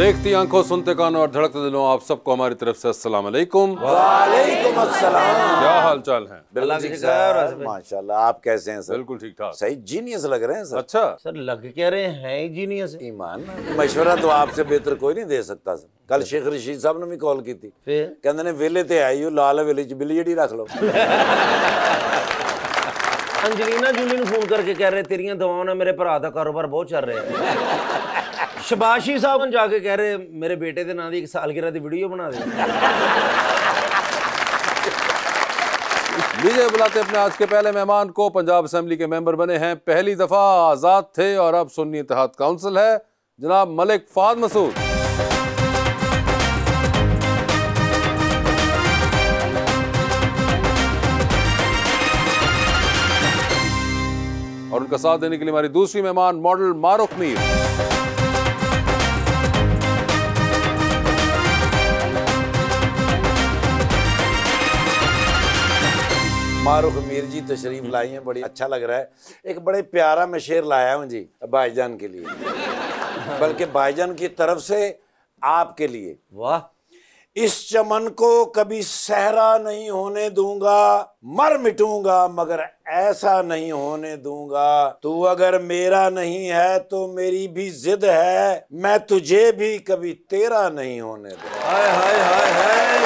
देखती आंखों, सुनते कानों और धड़कते दिलों, आप सबको हमारी तरफ से अस्सलाम वालेकुम। वालेकुम अस्सलाम। क्या हाल चाल है? माशाल्लाह, आप कैसे हैं सर? बिल्कुल ठीक ठाक। सही जीनियस लग रहे हैं सर। अच्छा सर लग कह रहे हैं जीनियस। ईमान मशवरा तो आपसे बेहतर कोई नहीं दे सकता सर। कल शेख रशीद साहब ने भी कॉल की थी, फिर कहते ने वेले ते आई हो लाल वेले च बिल्ली जड़ी रख लो। अंजलिना जूली ने फोन करके कह रहे तेरियां दवाओं ने मेरे भरा दा कारोबार बहुत चल रहा है। शबाशी साहब जाके कह रहे मेरे बेटे के नाम की एक सालगिरह की वीडियो बना दे। लीजिए बुलाते अपने आज के पहले मेहमान को। पंजाब असेंबली के मेंबर बने हैं, पहली दफा आजाद थे और अब सुन्नी इत्तेहाद काउंसिल है, जनाब मलिक फहद मसूद। और उनका साथ देने के लिए हमारी दूसरी मेहमान मॉडल मारुख मीर। मारुख मीर जी तशरीफ लाई हैं, बड़ी अच्छा लग रहा है। एक बड़े प्यारा मैं शेर लाया हूँ जी भाईजान के लिए, बल्कि भाईजान की तरफ से आपके लिए। वाह। इस चमन को कभी सहरा नहीं होने दूंगा, मर मिटूंगा मगर ऐसा नहीं होने दूंगा। तू अगर मेरा नहीं है तो मेरी भी जिद है, मैं तुझे भी कभी तेरा नहीं होने दूंगा। हाय हाय हाय हाय।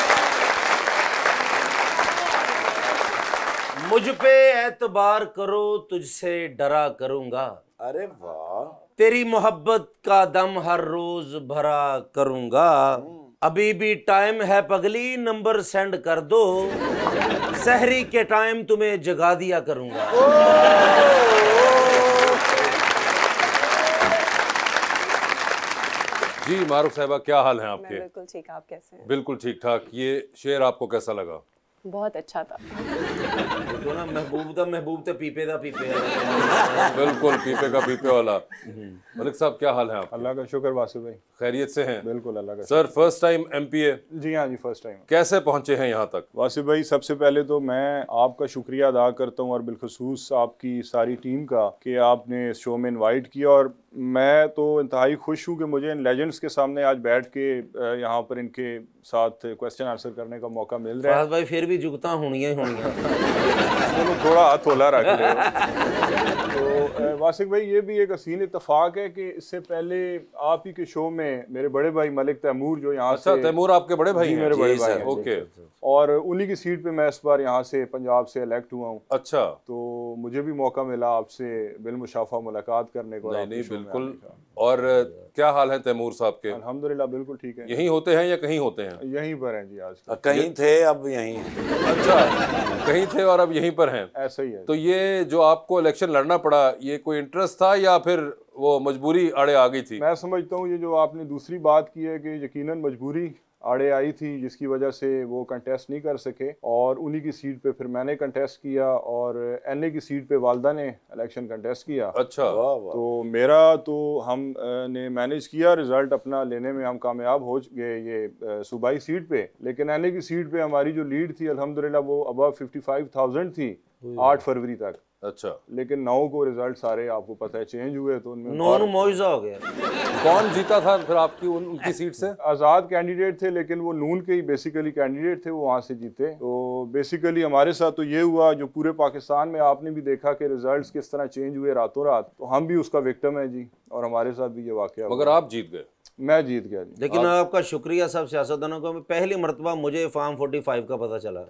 मुझ पे एतबार करो, तुझसे डरा करूंगा। अरे वाह। तेरी मोहब्बत का दम हर रोज भरा करूंगा। अभी भी टाइम है पगली, नंबर सेंड कर दो, सहरी के टाइम तुम्हें जगा दिया करूंगा। जी मारुख साहिबा, क्या हाल है आपके? मैं बिल्कुल ठीक, आप कैसे हैं? बिल्कुल ठीक ठाक। ये शेर आपको कैसा लगा? बहुत अच्छा था। तो ना महबूब तो पीपे दा पीपे। बिल्कुल पीपे का पीपे वाला। मलिक साहब क्या हाल है आप? अल्लाह का शुक्र वासिफ भाई, खैरियत से हैं? बिल्कुल अल्लाह का सर फर्स्ट टाइम एमपीए? जी हाँ जी, फर्स्ट टाइम। कैसे पहुंचे हैं यहाँ तक? वासिफ भाई, सबसे पहले तो मैं आपका शुक्रिया अदा करता हूँ और बिलखसूस आपकी सारी टीम का कि आपने इस शो में इनवाइट किया। और मैं तो इंतहाई खुश हूँ कि मुझे इन लेजेंड्स के सामने आज बैठ के यहाँ पर इनके साथ क्वेश्चन आंसर करने का मौका मिल रहा है। भाई फिर भी जुगता होनियां ही होनियां। चलो थोड़ा हाथ होला रख ले। तो वासिफ भाई, ये भी एक हसीन इत्तेफाक है कि इससे पहले आप ही के शो में मेरे बड़े भाई मलिक तैमूर जो यहाँ से। तैमूर आपके बड़े भाई हैं? मेरे बड़े भाई हैं। ओके। और उन्हीं की सीट पे मैं इस बार यहाँ से पंजाब से इलेक्ट हुआ हूँ। अच्छा। तो मुझे भी मौका मिला आपसे बिलमुशाफा मुलाकात करने को। नहीं बिल्कुल। और क्या हाल है तैमूर साहब के? अल्हम्दुलिल्लाह बिल्कुल ठीक है। यहीं होते हैं या कहीं होते हैं? यहीं पर हैं जी आज। कहीं थे अब यहीं। अच्छा, कहीं थे और अब यहीं पर हैं। ऐसा ही है। तो ये जो आपको इलेक्शन लड़ना पड़ा, ये कोई इंटरेस्ट था या फिर वो मजबूरी आड़े आ गई थी? मैं समझता हूँ ये जो आपने दूसरी बात की है कि यकीनन मजबूरी आड़े आई थी, जिसकी वजह से वो कंटेस्ट नहीं कर सके और उन्हीं की सीट पे फिर मैंने कंटेस्ट किया और एनए की सीट पे वालदा ने इलेक्शन कंटेस्ट किया। अच्छा। तो मेरा तो हम ने मैनेज किया, रिजल्ट अपना लेने में हम कामयाब हो गए ये सूबाई सीट पे। लेकिन एनए की सीट पे हमारी जो लीड थी अल्हम्दुलिल्लाह वो अबव 55,000 थी 8 फरवरी तक। अच्छा। लेकिन 9 को रिजल्ट सारे आपको पता है चेंज हुए, तो उनमें 9 मुआवजा हो गया। कौन जीता था फिर आपकी उनकी सीट से? आज़ाद कैंडिडेट थे, लेकिन वो नून के ही बेसिकली कैंडिडेट थे, वो वहाँ से जीते। तो बेसिकली हमारे साथ तो ये हुआ, जो पूरे पाकिस्तान में आपने भी देखा कि रिजल्ट्स किस तरह चेंज हुए रातों रात, तो हम भी उसका विक्टिम है जी, और हमारे साथ भी ये वाकया। मगर आप जीत गए? मैं जीत गया जी। लेकिन आपका शुक्रिया सब सियासतदानों को। पहली मरतबा मुझे फार्म 45 का पता चला,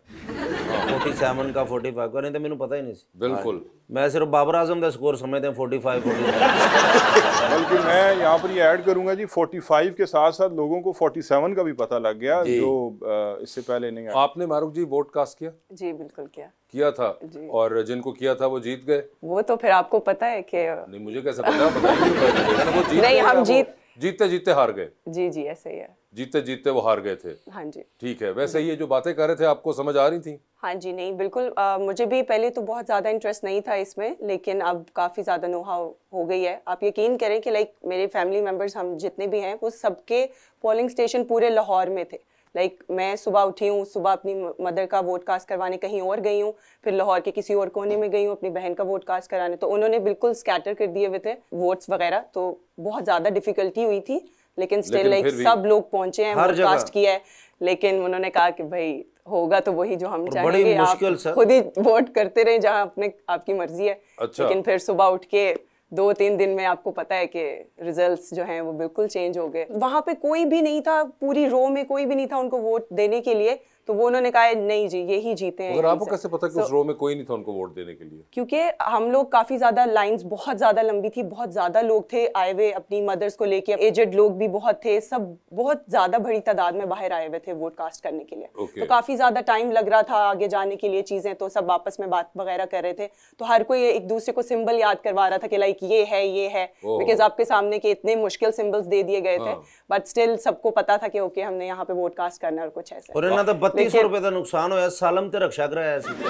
47 का 45 का, नहीं तो मैंने पता ही नहीं। बिल्कुल। मैं सिर्फ बाबर आजम का स्कोर समझते हैं 45। बल्कि मैं यहाँ पर ये ऐड करूंगा जी, 45 के साथ साथ लोगों को 47 का भी पता लग गया, जो इससे पहले नहीं आया। आपने मारुख जी वोट कास्ट किया? जी बिल्कुल किया था। और जिनको किया था वो जीत गए? वो तो फिर आपको पता है कि नहीं, मुझे कैसे पता, बताइए। वो जीत नहीं, हम जीतते जीतते हार गए। जी ऐसे ही है। जीतते जीतते वो हार गए थे। हाँ जी ठीक है। वैसे ये जो बातें कर रहे थे आपको समझ आ रही थी? हाँ जी, नहीं बिल्कुल। मुझे भी पहले तो बहुत ज़्यादा इंटरेस्ट नहीं था इसमें, लेकिन अब काफ़ी ज़्यादा नो-हाउ हो गई है। आप यकीन करें कि लाइक मेरे फैमिली मेम्बर्स हम जितने भी हैं वो सबके पोलिंग स्टेशन पूरे लाहौर में थे। मैं सुबह उठी हूँ, सुबह अपनी मदर का वोट कास्ट करवाने कहीं और गई हूँ, फिर लाहौर के किसी और कोने में गई हूँ अपनी बहन का वोट कास्ट कराने, तो उन्होंने बिल्कुल स्कैटर कर दिए हुए थे वोट्स वगैरह, तो बहुत ज़्यादा डिफ़िकल्टी हुई थी। लेकिन स्टिल लेकिन लाइक फिर भी- सब लोग पहुंचे हैं, हर जगह। वोटकास्ट किया है, लेकिन उन्होंने कहा कि भाई होगा तो वही जो हम बड़ी चाहेंगे, आप मुश्किल सर। खुद ही वोट करते रहे जहां अपने आपकी मर्जी है। अच्छा। लेकिन फिर सुबह उठ के 2-3 दिन में आपको पता है कि रिजल्ट्स जो हैं वो बिल्कुल चेंज हो गए। वहां पे कोई भी नहीं था, पूरी रो में कोई भी नहीं था उनको वोट देने के लिए, तो वो उन्होंने कहा नहीं जी यही जीते हैं। मगर यहीं आपको से। कैसे पता कि उस रो में कोई नहीं था उनको वोट देने के लिए? क्योंकि हम लोग काफी ज्यादा लाइंस बहुत ज्यादा लंबी थी, बहुत ज्यादा लोग थे आए हुए अपनी मदर्स को लेके, एजेड लोग भी बहुत थे, सब बहुत ज्यादा बड़ी तादाद में बाहर आए हुए थे वोट कास्ट करने के लिए। Okay. तो काफी ज्यादा टाइम लग रहा था आगे जाने के लिए, चीजें तो सब आपस में बात वगैरह कर रहे थे, तो हर कोई एक दूसरे को सिंबल याद करवा रहा था कि लाइक ये है, ओह। बिकॉज आपके सामने के इतने मुश्किल सिंबल्स दे दिए गए थे, हाँ। बट स्टिल सबको पता था कि ओके हमने यहाँ पे वोट कास्ट करना है और कुछ ऐसा। और ਇਹਨਾਂ ਦਾ 3200 लेकिन- ਰੁਪਏ ਦਾ ਨੁਕਸਾਨ ਹੋਇਆ, ਸਾਲਮ ਤੇ ਰਕਸ਼ਾ ਕਰਾਇਆ ਸੀ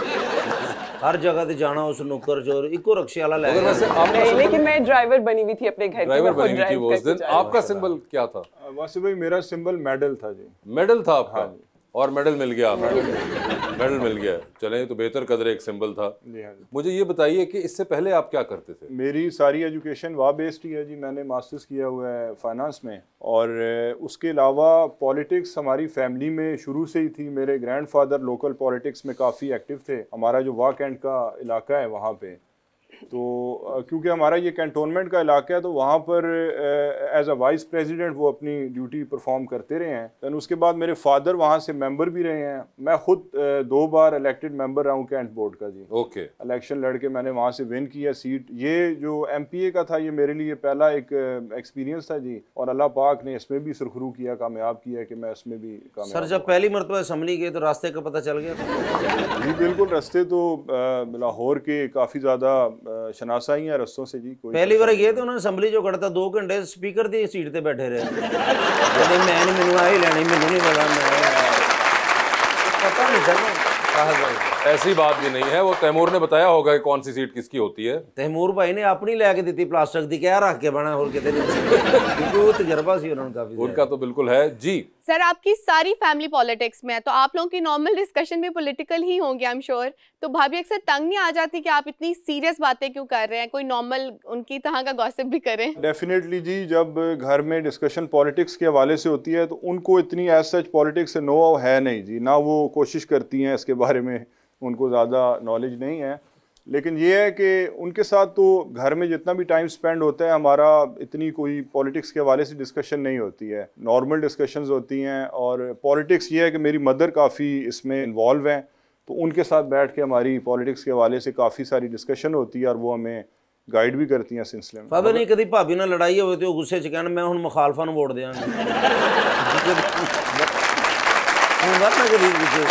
ਹਰ ਜਗ੍ਹਾ ਤੇ ਜਾਣਾ, ਉਸ ਨੁੱਕਰ ਚੋਰ ਇੱਕੋ ਰਕਸ਼ੇ ਵਾਲਾ ਲੈ मगर ਗਿਆ। वैसे आपका नहीं, लेकिन मैं ड्राइवर बनी हुई थी अपने घर की, ड्राइवर मैं खुद बनी हुई थी drive वो उस करके दिन। जा रही थी। आपका सिंबल क्या था? वासिफ भाई मेरा सिंबल मेडल था जी। मेडल था आपका? हाँ जी। और मेडल मिल गया आपको? मेडल मिल गया, चलें तो बेहतर कदर एक सिंबल था। जी हाँ जी। मुझे ये बताइए कि इससे पहले आप क्या करते थे? मेरी सारी एजुकेशन वहाँ बेस्ड ही है जी। मैंने मास्टर्स किया हुआ है फाइनेंस में, और उसके अलावा पॉलिटिक्स हमारी फैमिली में शुरू से ही थी। मेरे ग्रैंडफादर लोकल पॉलिटिक्स में काफ़ी एक्टिव थे। हमारा जो वाक एंड का इलाका है वहाँ पे, तो क्योंकि हमारा ये कैंटोनमेंट का इलाका है, तो वहाँ पर एज अ वाइस प्रेसिडेंट वो अपनी ड्यूटी परफॉर्म करते रहे हैं। दैन उसके बाद मेरे फादर वहाँ से मेंबर भी रहे हैं। मैं खुद 2 बार इलेक्टेड मेंबर रहा हूँ कैंट बोर्ड का जी। ओके। इलेक्शन लड़ के मैंने वहाँ से विन किया सीट। ये जो MPA का था, ये मेरे लिए पहला एक एक्सपीरियंस था जी, और अल्लाह पाक ने इसमें भी सुरखरू किया, कामयाब किया कि मैं इसमें भी कामयाब। सर जब पहली मरतबा असम्बली गए तो रास्ते का पता चल गया था? जी बिल्कुल, रास्ते तो लाहौर के काफ़ी ज़्यादा शनासा ही हैं रस्तों से जी। कोई ਪਹਿਲੀ ਵਾਰ ਗਏ ਤੇ ਉਹਨਾਂ ਨੇ ਅਸੈਂਬਲੀ ਚੋਂ ਕੱਢਤਾ, 2 ਘੰਟੇ ਸਪੀਕਰ ਦੀ ਸੀਟ ਤੇ ਬੈਠੇ ਰਹੇ। ਕਹਿੰਦੇ ਮੈਂ ਨਹੀਂ, ਮੈਨੂੰ ਆਹੀ ਲੈਣੀ, ਮੈਨੂੰ ਨਹੀਂ ਪਤਾ, ਪਤਾ ਨਹੀਂ ਸਰ। ऐसी बात भी नहीं है, वो तैमूर ने बताया होगा कि कौन सी सीट किसकी होती है। ਤੈਮੂਰ ਭਾਈ ਨੇ ਆਪਣੀ ਲੈ ਕੇ ਦਿੱਤੀ ਪਲਾਸਟਿਕ ਦੀ, ਕਹਿ ਰੱਖ ਕੇ ਬਣਾ, ਹੋਰ ਕਿਤੇ ਨਹੀਂ, ਕਿਉਂकि ਉਹ ਤਜਰਬਾ ਸੀ ਉਹਨਾਂ ਨੂੰ ਕਾਫੀ। उनका तो बिल्कुल है जी। सर आपकी सारी फैमिली पॉलिटिक्स में है, तो आप लोगों की नॉर्मल डिस्कशन भी पॉलिटिकल ही होंगे आई एम श्योर। तो भाभी अक्सर तंग नहीं आ जाती कि आप इतनी सीरियस बातें क्यों कर रहे हैं, कोई नॉर्मल उनकी तरह का गॉसिप भी करें? डेफिनेटली जी, जब घर में डिस्कशन पॉलिटिक्स के हवाले से होती है तो उनको इतनी एज सच पॉलिटिक्स से नो है नहीं जी, ना वो कोशिश करती हैं इसके बारे में, उनको ज़्यादा नॉलेज नहीं है। लेकिन ये है कि उनके साथ तो घर में जितना भी टाइम स्पेंड होता है हमारा, इतनी कोई पॉलिटिक्स के हवाले से डिस्कशन नहीं होती है, नॉर्मल डिस्कशंस होती हैं। और पॉलिटिक्स ये है कि मेरी मदर काफ़ी इसमें इन्वॉल्व हैं, तो उनके साथ बैठ के हमारी पॉलिटिक्स के हवाले से काफ़ी सारी डिस्कशन होती है, और वो हमें गाइड भी करती हैं सिलसिले में। ਪਤਾ ਨਹੀਂ ਕਦੀ ਭਾਬੀ ਨਾਲ ਲੜਾਈ ਹੋਵੇ ਤੇ ਉਹ ਗੁੱਸੇ 'ਚ ਕਹਿਣ ਮੈਂ ਹੁਣ ਮੁਖਾਲਫਾਂ ਨੂੰ ਵੋਟ ਦਿਆਂਗਾ। ਹੁੰਦਾ ਨਾ ਕਦੀ ਗੁੱਸੇ।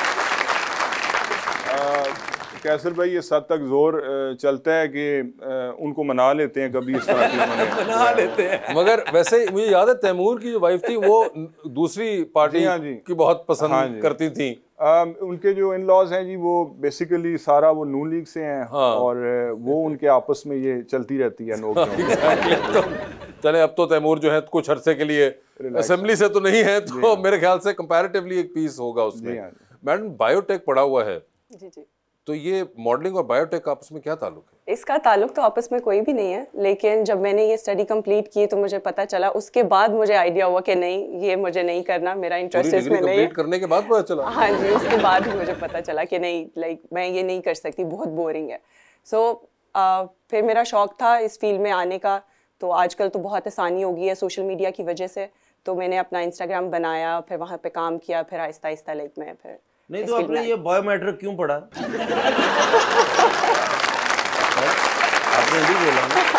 कैसर भाई इस हद तक जोर चलता है कि उनको मना लेते हैं कभी इस तरह की बना लेते हैं। मगर वैसे मुझे याद है तैमूर की जो वाइफ थी वो दूसरी पार्टी जी हाँ जी। की बहुत पसंद हाँ जी। करती थी। उनके जो इन लॉज हैं जी, वो बेसिकली सारा वो नून लीग से हैं। हाँ। और वो उनके आपस में ये चलती रहती है नोक। तो चले अब तो तैमूर जो है कुछ अरसे के लिए असेंबली से तो नहीं है, तो मेरे ख्याल से कंपैरेटिवली एक पीस होगा उसमें। मैडम बायोटेक पढ़ा हुआ है, जी जी। तो ये मॉडलिंग और बायोटेक आपस में क्या ताल्लुक है? इसका ताल्लुक तो आपस में कोई भी नहीं है, लेकिन जब मैंने ये स्टडी कंप्लीट की तो मुझे पता चला, उसके बाद मुझे आइडिया हुआ कि नहीं ये मुझे नहीं करना, मेरा इंटरेस्ट पूरी इसमें डिग्री नहीं है। कंप्लीट करने के बाद पता चला? हाँ जी, उसके बाद ही मुझे पता चला कि नहीं, लाइक मैं ये नहीं कर सकती, बहुत बोरिंग है। सो फिर मेरा शौक था इस फील्ड में आने का। तो आजकल तो बहुत आसानी हो गई है सोशल मीडिया की वजह से, तो मैंने अपना इंस्टाग्राम बनाया, फिर वहाँ पे काम किया, फिर आहिस्ता आहिस्ता लाइक मैं फिर नहीं तो आपने ये बायोमेट्रिक क्यों पढ़ा? आपने नहीं बोला ना,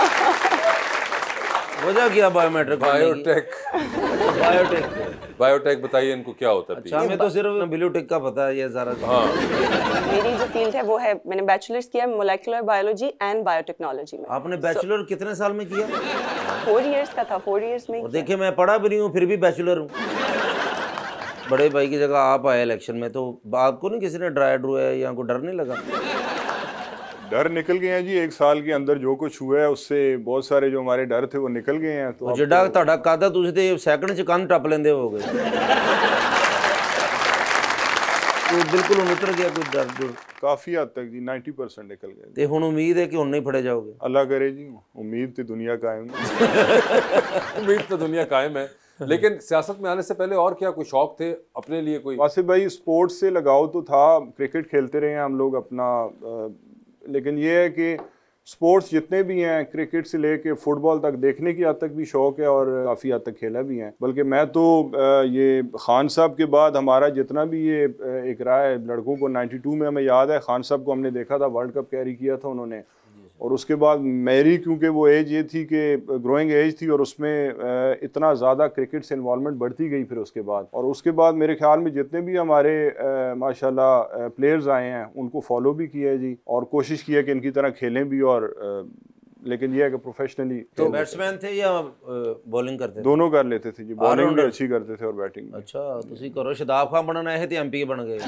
वजह क्या बायोमेट्रिक? बायोटेक। बायोटेक। बायोटेक बताइए इनको क्या होता है? अच्छा, हमें तो सिर्फ ब्लूटेक का पता है ये सारा। हाँ, मेरी जो फील्ड है वो है, मैंने बैचलर्स किया मोलेकुलर बायोलॉजी एंड बायोटेक्नोलॉजी में। आपने बैचलर कितने साल में किया? 4 इयर्स का था, 4 इयर्स में। और देखिए मैं पढ़ा भी नहीं हूँ फिर भी बैचलर हूँ। बड़े भाई की जगह आप आए इलेक्शन में, तो आपको नहीं किसी ने डराया डरुया या को डर नहीं लगा? डर निकल गए हैं जी, 1 साल के अंदर जो कुछ हुआ है उससे बहुत सारे जो हमारे डर थे वो निकल गए हैं। तो जिड्डा ਤੁਹਾਡਾ ਕਾਦਾ ਤੁਸੀਂ ਤੇ ਸੈਕਿੰਡ ਚ ਕੰਨ ਟੱਪ ਲੈਂਦੇ ਹੋਗੇ। तो बिल्कुल हुण उतर गया कोई दर्द? काफी हद तक जी 90% निकल गया। ते हुण उम्मीद है कि हुण नहीं फड़े जाओगे? अल्लाह करे जी, उम्मीद तो दुनिया कायम है। उम्मीद तो दुनिया कायम है। लेकिन सियासत में आने से पहले और क्या कोई शौक थे अपने लिए? कोई वासिफ भाई, स्पोर्ट्स से लगाव तो था, क्रिकेट खेलते रहे हैं हम लोग अपना, लेकिन ये है कि स्पोर्ट्स जितने भी हैं, क्रिकेट से लेके फुटबॉल तक, देखने की हद तक भी शौक है और काफ़ी हद तक खेला भी है। बल्कि मैं तो ये खान साहब के बाद हमारा जितना भी ये एक रहा है लड़कों को, 92 में हमें याद है खान साहब को हमने देखा था, वर्ल्ड कप कैरी किया था उन्होंने, और उसके बाद मेरी क्योंकि वो एज ये थी कि ग्रोइंग एज थी और उसमें इतना ज़्यादा क्रिकेट से इन्वॉल्वमेंट बढ़ती गई फिर उसके बाद, और उसके बाद मेरे ख्याल में जितने भी हमारे माशाल्लाह प्लेयर्स आए हैं उनको फॉलो भी किया है जी, और कोशिश की है कि इनकी तरह खेलें भी, और लेकिन ये है कि प्रोफेशनली। तो बैट्समैन थे या बॉलिंग करते थे? दोनों कर लेते थे जी, बॉलिंग भी अच्छी करते थे और बैटिंग भी। अच्छा, तुसी करो शदाब खान बनना है तो एमपी बन गए।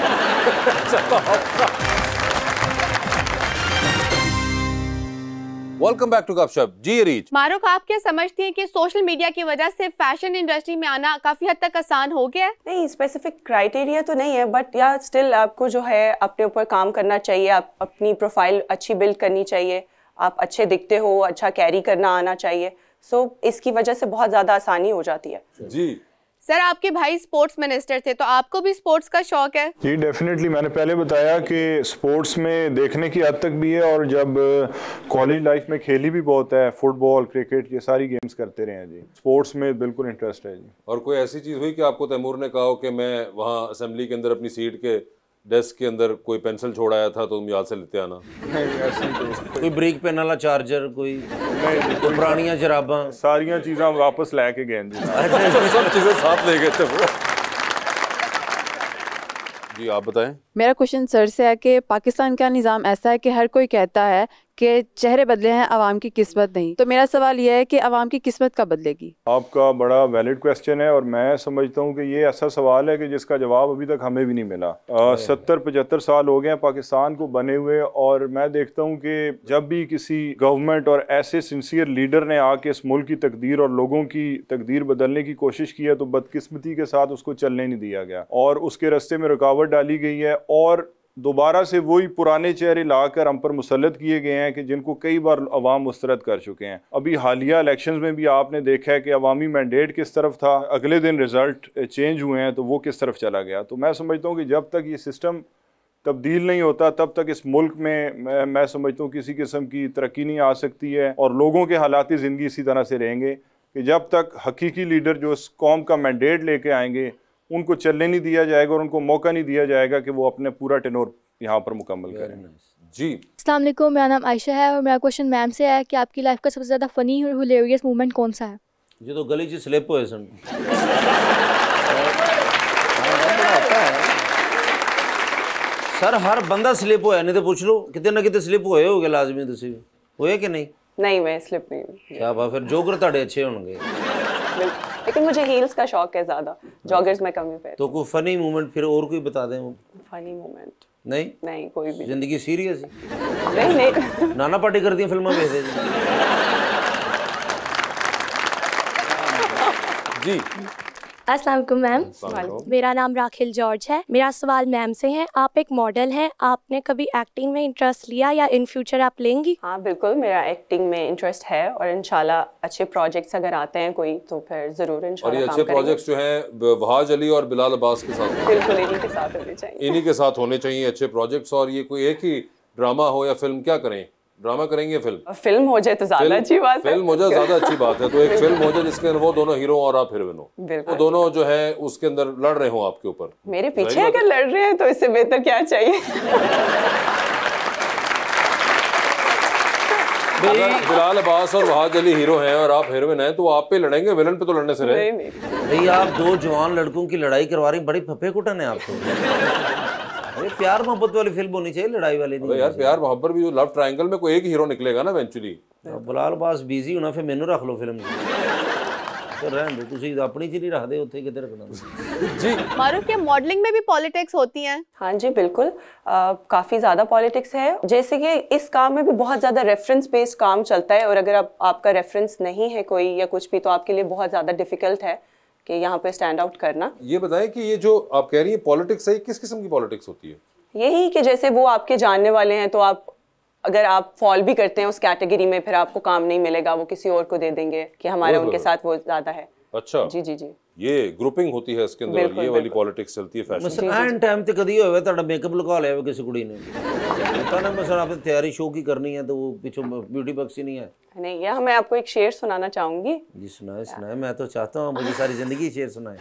वेलकम बैक टू गपशप। जी रीच, मारूक, आप क्या समझती हैं कि सोशल मीडिया की वजह से फैशन इंडस्ट्री में आना काफी हद तक आसान हो गया है? नहीं, स्पेसिफिक क्राइटेरिया तो नहीं है, बट या स्टिल आपको जो है अपने ऊपर काम करना चाहिए, आप अपनी प्रोफाइल अच्छी बिल्ड करनी चाहिए, आप अच्छे दिखते हो, अच्छा कैरी करना आना चाहिए। सो इसकी वजह से बहुत ज़्यादा आसानी हो जाती है। जी सर, आपके भाई स्पोर्ट्स मिनिस्टर थे, तो आपको भी स्पोर्ट्स का शौक है? जी डेफिनेटली, मैंने पहले बताया कि स्पोर्ट्स में देखने की हद तक भी है, और जब कॉलेज लाइफ में खेली भी बहुत है, फुटबॉल, क्रिकेट, ये सारी गेम्स करते रहे हैं जी। स्पोर्ट्स में बिल्कुल इंटरेस्ट है जी। और कोई ऐसी चीज़ हुई कि आपको तैमूर ने कहा हो कि मैं वहाँ असेंबली के अंदर अपनी सीट के डेस्क के अंदर कोई पेंसिल छोड़ आया था तो तुम याद से लेते आना? नहीं, ऐसी तो कोई ब्रेक पेन वाला चार्जर, कोई नहीं, पुरानियां जराबां, सारियां चीज़ां वापस लेके गए जी। सब चीज़ें साथ ले गए थे वो। जी आप बताएं। मेरा क्वेश्चन सर से है कि पाकिस्तान का निज़ाम ऐसा है कि हर कोई कहता है कि चेहरे बदले हैं, आवाम की किस्मत नहीं। तो मेरा सवाल यह है कि आवाम की किस्मत कब बदलेगी? आपका बड़ा वैलिड क्वेश्चन है, और मैं समझता हूँ कि ये ऐसा सवाल है कि जिसका जवाब अभी तक हमें भी नहीं मिला। 70-75 साल हो गए हैं पाकिस्तान को बने हुए, और मैं देखता हूँ कि जब भी किसी गवर्नमेंट और ऐसे सिंसियर लीडर ने आके इस मुल्क की तकदीर और लोगों की तकदीर बदलने की कोशिश की है, तो बदकिस्मती के साथ उसको चलने नहीं दिया गया और उसके रास्ते में रुकावट डाली गई है, और दोबारा से वही पुराने चेहरे लाकर हम पर मुसल्लत किए गए हैं कि जिनको कई बार अवाम मुस्तरद कर चुके हैं। अभी हालिया इलेक्शंस में भी आपने देखा है कि अवामी मैंडेट किस तरफ था, अगले दिन रिजल्ट चेंज हुए हैं तो वो किस तरफ चला गया। तो मैं समझता हूँ कि जब तक ये सिस्टम तब्दील नहीं होता तब तक इस मुल्क में मैं समझता हूँ किसी किस्म की तरक्की नहीं आ सकती है, और लोगों के हालाती ज़िंदगी इसी तरह से रहेंगे कि जब तक हकीकी लीडर जो इस कौम का मैंडेट लेके आएंगे उनको चलने नहीं दिया जाएगा और उनको मौका नहीं दिया जाएगा कि वो अपने पूरा टेनोर यहाँ पर मुकम्मल करें। जी अस्सलाम वालेकुम, मेरा नाम आयशा है और मेरा क्वेश्चन मैम से है कि आपकी लाइफ का सबसे ज़्यादा फ़नी और हिलेरियस मोमेंट कौन सा है? जो तो गली च स्लिप होए सन। सर हर बंदा स्लिप होया, नहीं तो पूछ लो, कितने ना कितने स्लिप होए होगे लाजमी, तुसी होए कि नहीं? नहीं, मैं स्लिप नहीं हुई। क्या बात, फिर जोगर ताड़े अच्छे होंगे। लेकिन मुझे हील्स का शौक है ज़्यादा, जॉगर्स में कम ही पहनती। तो कोई फनी मोमेंट फिर और कोई बता दें? फनी मोमेंट नहीं, नहीं कोई भी। जिंदगी सीरियस है? नहीं नाना पार्टी करती हैं फिल्में भेजते जी। अस्सलाम वालेकुम मैम, मेरा नाम राखिल जॉर्ज है। मेरा सवाल मैम से है, आप एक मॉडल हैं, आपने कभी एक्टिंग में इंटरेस्ट लिया या इन फ्यूचर आप लेंगी? हाँ बिल्कुल, मेरा एक्टिंग में इंटरेस्ट है और इंशाल्लाह अच्छे प्रोजेक्ट्स अगर आते हैं कोई तो फिर जरूर इंशाल्लाह। और ये अच्छे प्रोजेक्ट्स जो हैं वहाज अली और बिलाल अब्बास के साथ, बिल्कुल इन्हीं के साथ होने चाहिए। इन्हीं के साथ होने चाहिए अच्छे प्रोजेक्ट्स। और ये कोई एक ही ड्रामा हो या फिल्म, क्या करें, ड्रामा करेंगे फिल्म हो जाए तो ज्यादा अच्छी बात है। फिल्म हो जाए ज्यादा अच्छी बात है। तो एक फिल्म हो जाए जिसके अंदर वो दोनों हीरो और आप हीरोइन हो, वो दोनों जो है उसके अंदर लड़ रहे हो आपके ऊपर, मेरे पीछे अगर लड़ रहे हैं तो इससे बेहतर क्या चाहिए। बिलाल अब्बास और वहाज अली हीरो हैं और आप हीरोइन हैं, तो आप पे लड़ेंगे, विलन पे तो लड़ने से रहे। भाई आप दो जवान लड़कों की लड़ाई करवा रही, बड़ी फफे कुटन है आपको। अरे प्यार मोहब्बत वाली फिल्म होनी चाहिए, लड़ाई वाली नहीं। यार प्यार मोहब्बत भी, लव ट्रायंगल में कोई एक हीरो निकलेगा ना इवेंचुअली। बिलाल अब्बास बिजी होना, फिर मैनू रख लो फिल्म तो रहन दो, तुसी अपनी च नहीं रखदे, उत्थे किधर रखना। जी मारूफ, क्या मॉडलिंग में भी पॉलिटिक्स होती हैं? हाँ जी बिल्कुल, काफ़ी ज़्यादा पॉलिटिक्स है। जैसे कि इस काम में भी बहुत ज़्यादा रेफरेंस बेस्ड काम चलता है, और अगर आपका रेफरेंस नहीं है कोई या कुछ भी तो आपके लिए बहुत ज़्यादा डिफ़िकल्ट है कि यहाँ पे स्टैंड आउट करना। ये बताएं कि ये जो आप कह रही है पॉलिटिक्स है, किस किस्म की पॉलिटिक्स होती है? यही कि जैसे वो आपके जानने वाले हैं तो आप अगर आप फॉल भी करते हैं उस कैटेगरी में, फिर आपको काम नहीं मिलेगा, वो किसी और को दे देंगे कि हमारे उनके साथ वो ज्यादा है। अच्छा जी जी जी, ये ग्रुपिंग होती है इसके अंदर, ये वाली पॉलिटिक्स चलती है फैशन। ਮਸਲ ਐਨ ਟਾਈਮ ਤੇ ਕਦੀ ਹੋਵੇ ਤੁਹਾਡਾ ਮੇਕਅਪ ਲਗਾ ਲਿਆ ਹੋਵੇ ਕਿਸੇ ਕੁੜੀ ਨੇ, पता ना मसला आपने तैयारी शो की करनी है तो वो पीछे ब्यूटी बक्स ही नहीं है। नहीं, यह मैं आपको एक शेर सुनाना चाहूंगी। जी सुनाए सुनाए, मैं तो चाहता हूँ मुझे सारी जिंदगी शेर सुनाए,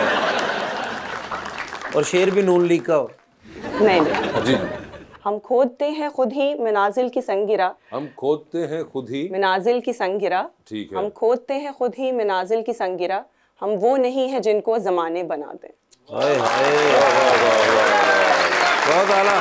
और शेर भी नून लीग का हो। नहीं जी, हम खोदते हैं खुद ही मनाजिल की संगिरा, हम खोदते हैं खुद ही मनाजिल की संगिरा, ठीक है, हम खोदते हैं खुद ही मनाजिल की संगिरा, हम वो नहीं है जिनको जमाने बना दें। हाय हाय, बहुत आला।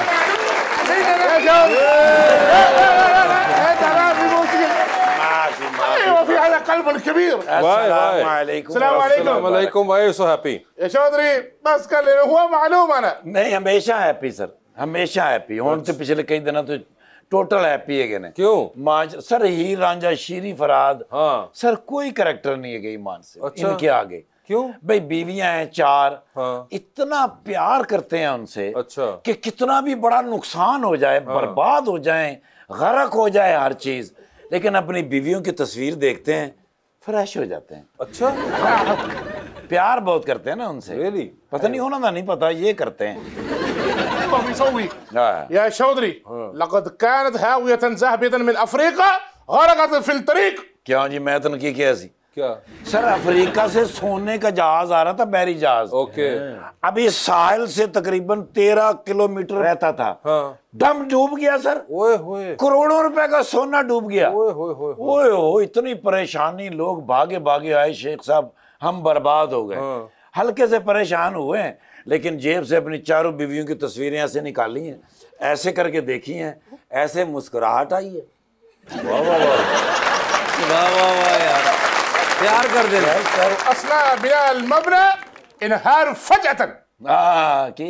في هذا قلب كبير. السلام عليكم. السلام عليكم. वालेकुम, वाई सो हैप्पी। يا चौधरी बस कर लेना, हुआ मालूम है ना। नहीं, हमेशा हैप्पी सर, हमेशा हैप्पी। हुण तो पिछले कई दिनों तो टोटल हैप्पी है ने। क्यों? मां सर हीर रांझा शीरी फराद, हाँ सर कोई करैक्टर नहीं है गई मान से। अच्छा। इनके आगे क्यों? भाई बीवियां हैं 4, हाँ। इतना प्यार करते हैं उनसे, अच्छा, कि कितना भी बड़ा नुकसान हो जाए, बर्बाद हो जाए, गरक हो जाए हर चीज, लेकिन अपनी बीवियों की तस्वीर देखते हैं फ्रेश हो जाते हैं। अच्छा, प्यार बहुत करते हैं ना उनसे। Really? पता नहीं होना नहीं पता, ये करते हैं। ما بيسوي يا شودري لقد كانت هاوية ذهبية من أفريقيا غرقت في الطريق। क्यों जी, मैं तनकी किया सी क्या? सर अफ्रीका से सोने का जहाज आ रहा था, बैरी जहाज। ओके, अभी साहिल से तकरीबन 13 किलोमीटर रहता था, हाँ। दम डूब गया सर। ओए होए, करोड़ों रुपए का सोना डूब गया। ओए होए होए, ओए हो, इतनी परेशानी, लोग भागे भागे आए, शेख साहब हम बर्बाद हो गए। हाँ। हल्के से परेशान हुए हैं, लेकिन जेब से अपनी चारों बीवियों की तस्वीरें ऐसे निकाली हैं, ऐसे करके देखी हैं, ऐसे मुस्कुराहट आई है। वाह वाह वाह, वाह वाह वाह यार, प्यार कर दे रहे। أثناء بناء المبنى انهار فجأة। की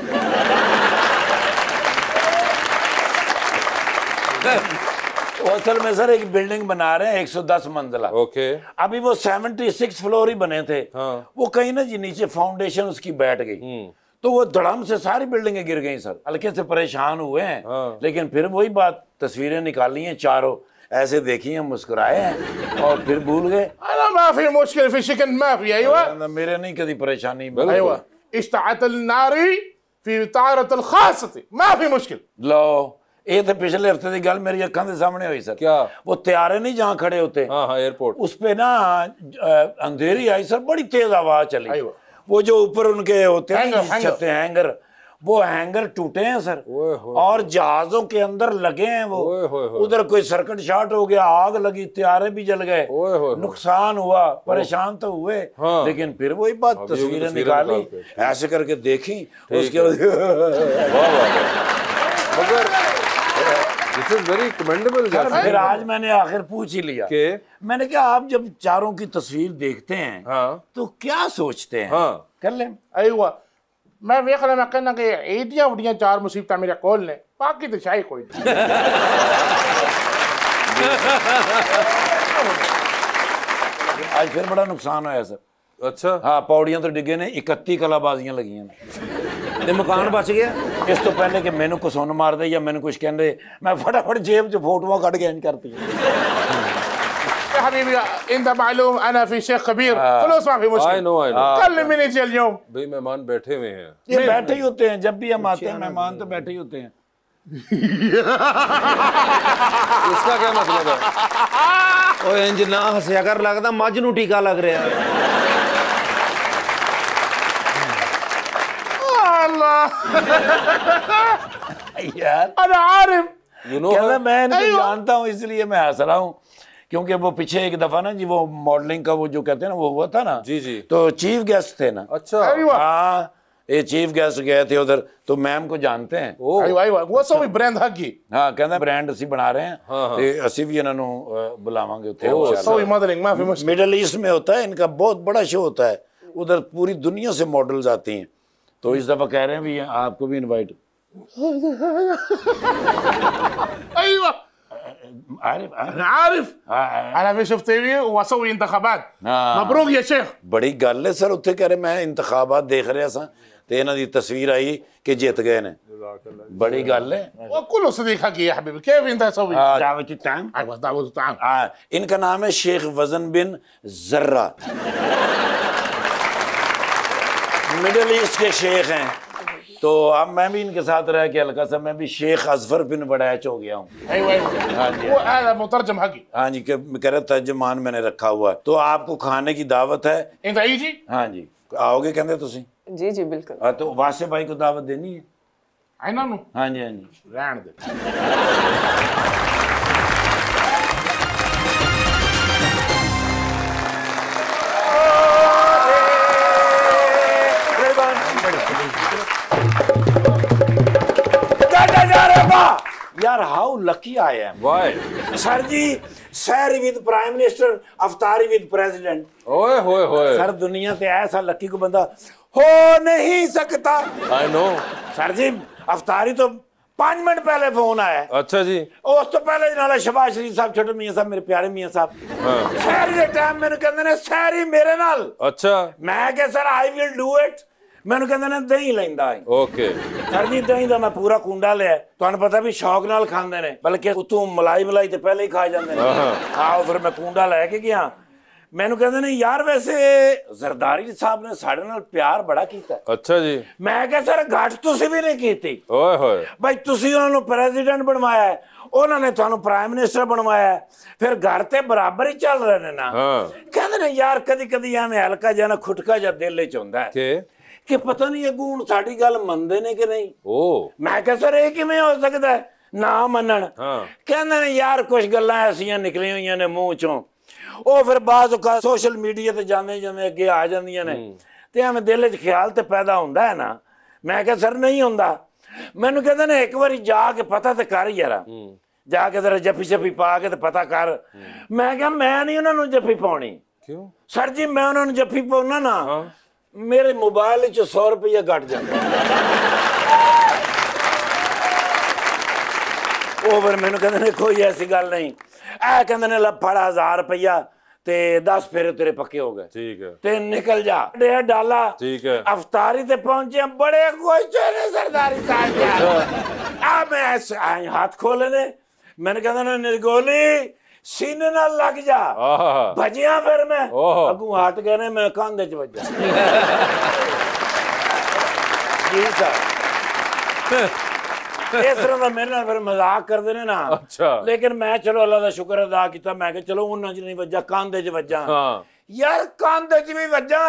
असल में सर एक बिल्डिंग बना रहे हैं 110 मंजिला। ओके, अभी वो 76 फ्लोर ही बने थे, हाँ। वो कहीं ना जी नीचे फाउंडेशन उसकी बैठ गई, तो वो धड़म से सारी बिल्डिंगें गिर गई सर। हल्के से परेशान हुए हैं, हाँ। लेकिन फिर वही बात, तस्वीरें निकाली हैं चारों, ऐसे देखी हैं, मुस्कुराए हैं, और फिर भूल गए। أنا ما في مشكلة في شكل ما في। أيوة मेरे नहीं कभी परेशानी। أيوة اشتعلت النار في طائرة الخاصة ما في مشكلة। लो, ये तो पिछले हफ्ते की गल मेरी अखा के सामने हुई सर। क्या? वो त्यारे नहीं जहाँ खड़े होते, हाँ हाँ, एयरपोर्ट, उस पे ना अंधेरी आई सर, बड़ी तेज आवाज चली। अय्यो। वो जो ऊपर उनके होते हैं हैंगर, छत हैंगर, वो हैंगर टूटे हैं सर, ओए होए, और जहाजों के अंदर लगे हैं वो। ओए होए होए, उधर कोई सर्किट शॉर्ट हो गया, आग लगी, त्यारे भी जल गए, ओए होए होए, नुकसान हुआ, परेशान तो हुए, हाँ। लेकिन फिर वही बात, अभी वो तस्वीरें तस्वीरें निकाली, निकाल के, ऐसे करके देखी, उसके है। बाद वाह वाह, मगर दिस इज वेरी कमेंडेबल। फिर आज मैंने आखिर पूछ ही लिया के मैंने कहा आप जब चारों की तस्वीर देखते हैं, हाँ, तो क्या सोचते हैं? हाँ, कर लें। أيوة मैं वेख लेना कहना कि एडियां उडियां 4 मुसीबत मेरे कोल ने, बाकी तो शायद कोई नहीं। आज फिर बड़ा नुकसान होया सर। अच्छा, हाँ, पौड़ियां तो डिगे ने, 31 कलाबाजियां लगी हैं। ते मकान बच गया। इस तो पहले कि मैनू कुछ सुन मार दे या मैनू कुछ कहने, मैं फटाफट जेब च फोटोआं कट के इंज करती يا حبيبي انت معلوم انا في شيخ كبير فلوس ما في आई مشكله नो आई नो। كلمني اجي اليوم। भाई मेहमान बैठे हुए हैं, ये बैठे ही होते हैं, जब भी हम आते हैं मेहमान तो बैठे ही होते हैं। इसका क्या मतलब है? ओए इंज ना हंसिया कर, लगदा मझ नूं टीका लग रहा है। الله यार انا عارف। यू नो, कहना मैं इनको जानता हूँ, इसलिए मैं हंस रहा हूँ, क्योंकि वो पीछे एक दफा ना जी, वो मॉडलिंग का वो जो कहते हैं ना, वो हुआ था ना जी जी, तो चीफ गेस्ट थे ना। अच्छा, ايوه हाँ, ये चीफ गेस्ट गए थे उधर, तो मैम को जानते हैं। ओ, ايوه ايوه वो सो ब्रांड हकी हाँ, कहना ब्रांड ਅਸੀਂ बना रहे हैं, हाँ, हाँ। ਤੇ ਅਸੀਂ भी ਇਹਨਾਂ ਨੂੰ बुलावांगे ਉੱਥੇ। سوي मॉडलिंग ما في مشكله। मिडल ईस्ट में होता है इनका बहुत बड़ा शो होता है, उधर पूरी दुनिया से मॉडल्स आती हैं, तो इस दफा कह रहे हैं भी आपको भी इनवाइट। ايوه عارف انا عارف انا في شفت تي في واسوي انتخابات مبروك يا شيخ ਬੜੀ ਗੱਲ ਹੈ ਸਰ ਉੱਥੇ ਕਹ ਰਹੇ ਮੈਂ ਇੰਤਖਾਬਾਤ ਦੇਖ ਰਿਹਾ ਸਾਂ ਤੇ ਇਹਨਾਂ ਦੀ ਤਸਵੀਰ ਆਈ ਕਿ ਜਿੱਤ ਗਏ ਨੇ ਬੜੀ ਗੱਲ ਹੈ وكله صديق حقي يا حبيبي كيف انت تسوي دعوة الطعام ايوه دعوة الطعام इनका नाम है शेख वजन बिन जर्रा मिडिल ईस्ट के शेख हैं तो अब मैं भी इनके साथ रह के हल्का सा मैं भी शेख अजफर बिन बड़ैच हो गया हूँ ايوه ايوه हाँ जी वो هذا مترجم حقي हाँ जी कह रहे तर्जमान मैंने रखा हुआ है तो आपको खाने की दावत है انت يجي हाँ जी आओगे कहते तुसी जी जी बिल्कुल। हाँ तो वासे भाई को दावत देनी है عينانو हाँ जी हाँ जी रहने दे यार how lucky I am why sir जी सहरी विद प्राइम मिनिस्टर अफ्तारी विद प्रेसिडेंट ओए होए होए सर दुनिया ते ऐसा लकी को बंदा हो नहीं सकता आई नो सर जी अफ्तारी तो 5 मिनट पहले फोन आया अच्छा जी उस तो पहले नाला शहबाज शरीफ साहब छोटे मियां साहब मेरे प्यारे मियां साहब सहरी दे टाइम मैंने कहंदे ने सहरी मेरे नाल अच्छा मैं कह sir I will do it मैंने कहंदे ने दही लैंदा है ओके सर जी दही दा मैं पूरा कुंडा लिया ਤੁਹਾਨੂੰ ਪਤਾ ਵੀ ਸ਼ੌਕ ਨਾਲ ਖਾਂਦੇ ਨੇ ਬਲਕਿ ਉਤੋਂ ਮਲਾਈ ਤੇ ਪਹਿਲੇ ਹੀ ਖਾ ਜਾਂਦੇ ਨੇ ਆਓ ਫਿਰ ਮੈਂ ਕੁੰਡਾ ਲੈ ਕੇ ਗਿਆ ਮੈਨੂੰ ਕਹਿੰਦੇ ਨੇ ਯਾਰ ਵੈਸੇ ਜ਼ਰਦਾਰੀ ਸਾਹਿਬ ਨੇ ਸਾਡੇ ਨਾਲ ਪਿਆਰ ਬੜਾ ਕੀਤਾ ਅੱਛਾ ਜੀ ਮੈਂ ਕਿਹਾ ਸਰ ਘੱਟ ਤੁਸੀਂ ਵੀ ਨਹੀਂ ਕੀਤੀ ਓਏ ਹੋਏ ਭਾਈ ਤੁਸੀਂ ਉਹਨਾਂ ਨੂੰ ਪ੍ਰੈਜ਼ੀਡੈਂਟ ਬਣਵਾਇਆ ਹੈ ਉਹਨਾਂ ਨੇ ਤੁਹਾਨੂੰ ਪ੍ਰਾਈਮ ਮਿਨਿਸਟਰ ਬਣਵਾਇਆ ਫਿਰ ਘਰ ਤੇ ਬਰਾਬਰ ਹੀ ਚੱਲ ਰਹੇ ਨੇ ਨਾ ਕਹਿੰਦੇ ਨੇ ਯਾਰ ਕਦੀ ਕਦੀ ਐਵੇਂ ਹਲਕਾ ਜਿਹਾ ਨਾ ਖੁਟਕਾ ਜਿਹਾ ਦਿਲ ਵਿੱਚ ਹੁੰਦਾ ਹੈ ਕਿ ਪਤਾ ਨਹੀਂ ਇਹ ਗੁਣ ਸਾਡੀ ਗੱਲ ਮੰਨਦੇ ਨੇ ਕਿ ਨਹੀਂ ਮੈਂ ਕਿਹਾ ਸਰ ਇਹ ਕਿਵੇਂ ਹੋ ਸਕਦਾ ਨਾ ਮੰਨਣ ਕਹਿੰਦੇ ਨੇ ਯਾਰ ਕੁਝ ਗੱਲਾਂ ਐਸੀਆਂ ਨਿਕਲੀਆਂ ਹੋਈਆਂ ਨੇ ਮੂੰਹ ਚੋਂ ਉਹ ਫਿਰ ਬਾਅਦ ਸੋਸ਼ਲ ਮੀਡੀਆ ਤੇ ਜਾਂਦੇ ਜਾਂਦੇ ਅੱਗੇ ਆ ਜਾਂਦੀਆਂ ਨੇ ਤੇ ਐਵੇਂ ਦਿਲ 'ਚ ਖਿਆਲ ਤੇ ਪੈਦਾ ਹੁੰਦਾ ਹੈ ਨਾ ਮੈਂ ਕਿਹਾ ਸਰ ਨਹੀਂ ਹੁੰਦਾ ਮੈਨੂੰ ਕਹਿੰਦੇ ਨੇ ਇੱਕ ਵਾਰੀ ਜਾ ਕੇ ਪਤਾ ਤੇ ਕਰ ਯਾਰਾ ਜਾ ਕੇ ਜ਼ਰਾ ਜੱਫੀ ਜੱਫੀ ਪਾ ਕੇ ਤੇ ਪਤਾ ਕਰ ਮੈਂ ਕਿਹਾ ਮੈਂ ਨਹੀਂ ਉਹਨਾਂ ਨੂੰ ਜੱਫੀ ਪਾਉਣੀ ਕਿਉਂ ਸਰ ਜੀ ਮੈਂ ਉਹਨਾਂ ਨੂੰ ਜੱਫੀ ਪਾਉਣਾ ਨਾ ਮੇਰੇ ਮੋਬਾਈਲ 'ਚ 100 ਰੁਪਇਆ ਘਟ ਜਾਂਦਾ ਉਹ ਫਿਰ ਮੈਨੂੰ ਕਹਿੰਦੇ ਨੇ ਕੋਈ ਐਸੀ ਗੱਲ ਨਹੀਂ ਇਹ ਕਹਿੰਦੇ ਨੇ ਲੈ ਫੜ 1000 ਰੁਪਇਆ ਤੇ 10 ਫੇਰੇ ਤੇਰੇ ਪੱਕੇ ਹੋ ਗਏ ਠੀਕ ਹੈ ਤੇ ਨਿਕਲ ਜਾ $1.5 ਡਾਲਾ ਠੀਕ ਹੈ ਅਫਤਾਰੀ ਤੇ ਪਹੁੰਚੇ ਬੜੇ ਖੁਸ਼ ਨੇ ਸਰਦਾਰੀ ਸਾਹਿਬ ਆ ਮੈਂ ਹੱਥ ਖੋਲੇ ਨੇ ਮੈਨੂੰ ਕਹਿੰਦੇ ਨੇ ਨਿਰਗੋਲੀ सीने नाल लग जा भजिया फिर मैं अगू हट गए ने मैं कंधे च वजा जी सर इस तरह का मेरे नाल फिर मजाक करते ने ना अच्छा लेकिन मैं चलो अल्लाह दा शुक्र अदा किया मैं कि चलो उन्हां च नहीं वजा कंधे च वजा यार कंधे च भी वजा